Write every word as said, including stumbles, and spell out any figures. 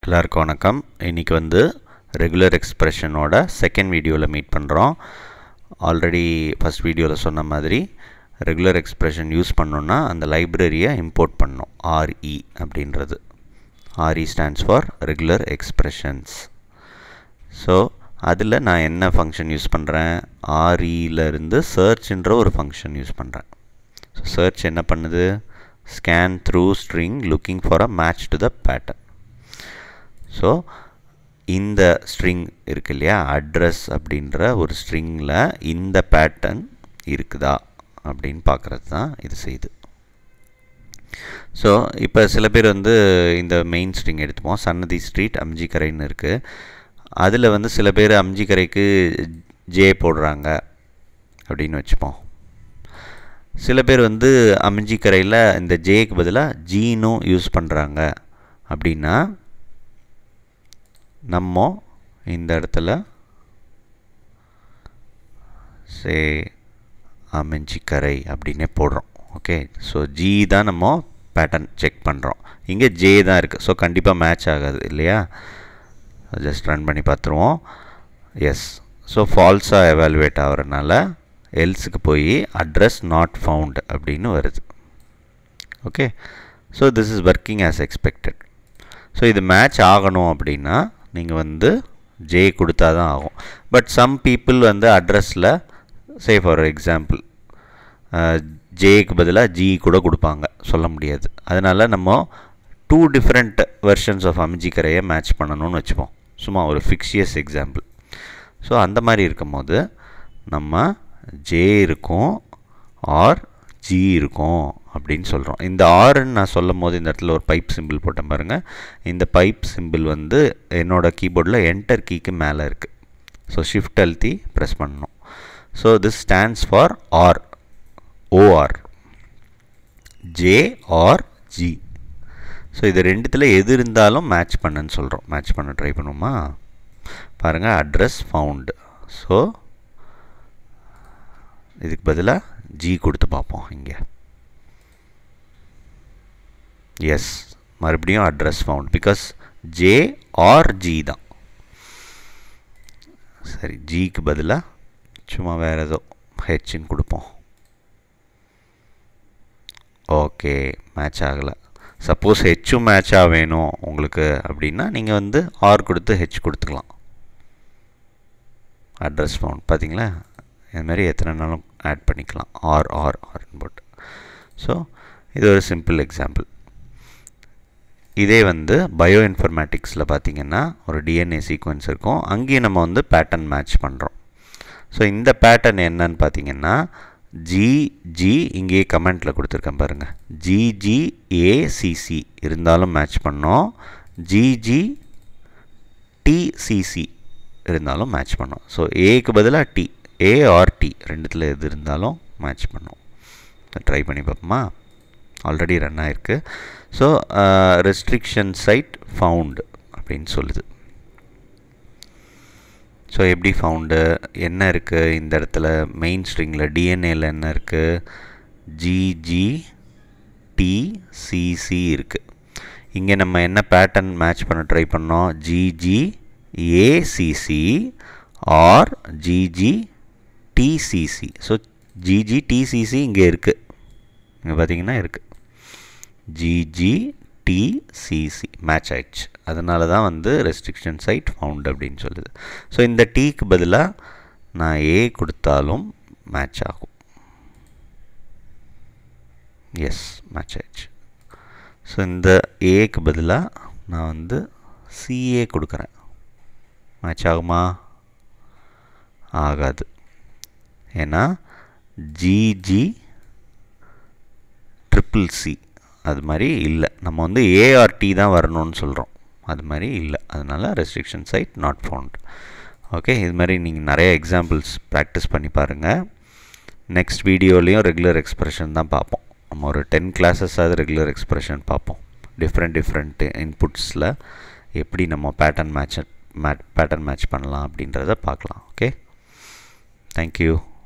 எல்லாருக்கும் வணக்கம். இன்றைக்கி வந்து ரெகுலர் எக்ஸ்பிரஷனோட செகண்ட் வீடியோவில் மீட் பண்ணுறோம். ஆல்ரெடி ஃபஸ்ட் வீடியோவில் சொன்ன மாதிரி ரெகுலர் எக்ஸ்பிரஷன் யூஸ் பண்ணோன்னா அந்த லைப்ரரியை இம்போர்ட் பண்ணணும். ஆர்இ அப்படின்றது. RE stands for regular expressions. So அதில் நான் என்ன ஃபங்க்ஷன் யூஸ் பண்ணுறேன்? ஆர்இலேருந்து சர்ச்ன்ற ஒரு ஃபங்க்ஷன் யூஸ் பண்ணுறேன். ஸோ சர்ச் என்ன பண்ணுது? Scan through string looking for a match to the pattern. So இந்த ஸ்ட்ரிங் இருக்கு இல்லையா, அட்ரஸ் அப்படின்ற ஒரு ஸ்ட்ரிங்கில் இந்த பேட்டர்ன் இருக்குதா அப்படின்னு பார்க்குறது தான் இது செய்யுது. ஸோ இப்போ சில பேர் வந்து இந்த மெயின் ஸ்ட்ரிங் எடுத்துப்போம். சன்னதி ஸ்ட்ரீட் அம்ஜிக்கரைன்னு இருக்குது. அதில் வந்து சில பேர் அம்ஜிக்கரைக்கு ஜே போடுறாங்க அப்படின்னு வச்சுப்போம். சில பேர் வந்து அம்ஜிக்கரையில் இந்த ஜேக்கு பதிலாக ஜீனும் யூஸ் பண்ணுறாங்க. அப்படின்னா நம்ம இந்த இடத்துல சே அம்ஜிக்கரை அப்படின்னே போடுறோம். ஓகே, ஸோ ஜி தான் நம்ம பேட்டர்ன் செக் பண்ணுறோம். இங்கே ஜே தான் இருக்குது. ஸோ கண்டிப்பாக மேட்ச் ஆகாது இல்லையா? ஜஸ்ட் ரன் பண்ணி பார்த்துருவோம். எஸ், ஸோ ஃபால்ஸாக எவாலுவேட் ஆகிறதுனால எல்ஸுக்கு போய் அட்ரஸ் நாட் ஃபவுண்ட் அப்படின்னு வருது. Okay, so this is working as expected. So இது மேட்ச் ஆகணும் அப்படின்னா நீங்கள் வந்து ஜே கொடுத்தா தான் ஆகும். பட் சம் பீப்புள் வந்து அட்ரஸில் சே ஃபார் எக்ஸாம்பிள் ஜேக்கு பதிலாக ஜி கூட கொடுப்பாங்க, சொல்ல முடியாது. அதனால் நம்ம டூ டிஃப்ரெண்ட் வெர்ஷன்ஸ் ஆஃப் அம்ஜிக்கரையை மேட்ச் பண்ணணும்னு வச்சுப்போம். சும்மா ஒரு ஃபிக்ஷியஸ் எக்ஸாம்பிள். ஸோ அந்த மாதிரி இருக்கும் போது நம்ம ஜே இருக்கும் ஆர் ஜி இருக்கும் அப்படின்னு சொல்கிறோம். இந்த ஆர்ன்னு நான் சொல்லும் போது இந்த இடத்துல ஒரு பைப் சிம்பிள் போட்டேன் பாருங்கள். இந்த பைப் சிம்பிள் வந்து என்னோடய கீபோர்டில் என்டர் கீக்கு மேலே இருக்குது. ஸோ ஷிஃப்ட் அழுத்தி ப்ரெஸ் பண்ணணும். So this stands for or, OR, J or G. So இது ரெண்டுத்தில் எது இருந்தாலும் மேட்ச் பண்ணுன்னு சொல்கிறோம். மேட்ச் பண்ண ட்ரை பண்ணுவோமா? பாருங்கள், அட்ரஸ் ஃபவுண்டு. ஸோ இதுக்கு பதிலாக ஜி கொடுத்து பார்ப்போம். இங்கே எஸ், மறுபடியும் address found. Because J or G தான். சரி, ஜிக்கு பதிலாக சும்மா வேறு ஏதோ ஹெச்ன்னு கொடுப்போம். ஓகே, மேட்ச் ஆகலை. சப்போஸ் ஹெச்சும் மேட்சாக வேணும் உங்களுக்கு அப்படின்னா நீங்கள் வந்து ஆர் கொடுத்து ஹெச் கொடுத்துக்கலாம். அட்ரஸ் ஃபவுண்ட் பார்த்தீங்களா? இதுமாதிரி எத்தனை நாளும் ஆட் பண்ணிக்கலாம். ஆர் ஆர் ஆர்னு போட்டு. ஸோ இது ஒரு சிம்பிள் எக்ஸாம்பிள். இதே வந்து பயோ இன்ஃபர்மேட்டிக்ஸில் பார்த்திங்கன்னா ஒரு டிஎன்ஏ சீக்வன்ஸ் இருக்கும். அங்கேயும் நம்ம வந்து பேட்டர்ன் மேட்ச் பண்ணுறோம். ஸோ இந்த பேட்டர்ன் என்னன்னு பார்த்தீங்கன்னா ஜிஜி, இங்கேயே கமெண்ட்டில் கொடுத்துருக்கேன் பாருங்கள். ஜிஜிஏசிசி இருந்தாலும் மேட்ச் பண்ணோம். ஜிஜி டிசிசி இருந்தாலும் மேட்ச் பண்ணோம். ஸோ ஏக்கு பதிலாக டி, ஏ ஆர் டி ரெண்டுத்தில் எது இருந்தாலும் மேட்ச் பண்ணோம். ட்ரை பண்ணி பார்ப்போமா? ஆல்ரெடி ரன் ஆகிருக்கு. ஸோ ரெஸ்ட்ரிக்ஷன் சைட் ஃபவுண்டு அப்படின்னு சொல்லுது. ஸோ எப்படி ஃபவுண்டு? என்ன இருக்குது இந்த இடத்துல? மெயின் ஸ்ட்ரிங்கில் டிஎன்ஏல என்ன இருக்குது? ஜிஜி டிசிசி இருக்குது. இங்கே நம்ம என்ன பேட்டர்ன் மேட்ச் பண்ண ட்ரை பண்ணோம்? GG ACC or GG TCC. So GG TCC இங்கே இருக்குது. இங்கே பார்த்தீங்கன்னா இருக்குது. ஜிஜி டிசிசி மேட்ச் ஆயிடுச்சு. அதனால தான் வந்து ரெஸ்ட்ரிக்ஷன் சைட் ஃபவுண்ட் அப்படின்னு சொல்லுது. ஸோ இந்த டீக்கு பதிலாக நான் ஏ கொடுத்தாலும் மேட்ச் ஆகும். எஸ், மேட்ச் ஆயிடுச்சு. ஸோ இந்த ஏக்கு பதிலாக நான் வந்து சிஏ கொடுக்குறேன். மேட்ச் ஆகுமா? ஆகாது. ஏன்னா ஜிஜி ட்ரிபிள் சி அது மாதிரி இல்லை. நம்ம வந்து ஏஆர்டி தான் வரணும்னு சொல்கிறோம். அது மாதிரி இல்லை. அதனால் restriction site not found. Okay, இது மாதிரி நீங்கள் நிறைய எக்ஸாம்பிள்ஸ் ப்ராக்டிஸ் பண்ணி பாருங்கள். நெக்ஸ்ட் வீடியோலேயும் ரெகுலர் எக்ஸ்பிரஷன் தான் பார்ப்போம். நம்ம ஒரு டென் கிளாஸஸாவது ரெகுலர் எக்ஸ்பிரஷன் பார்ப்போம். டிஃப்ரெண்ட் டிஃப்ரெண்ட் இன்புட்ஸில் எப்படி நம்ம pattern match mat pattern match பண்ணலாம் அப்படின்றத பார்க்கலாம். Okay, thank you.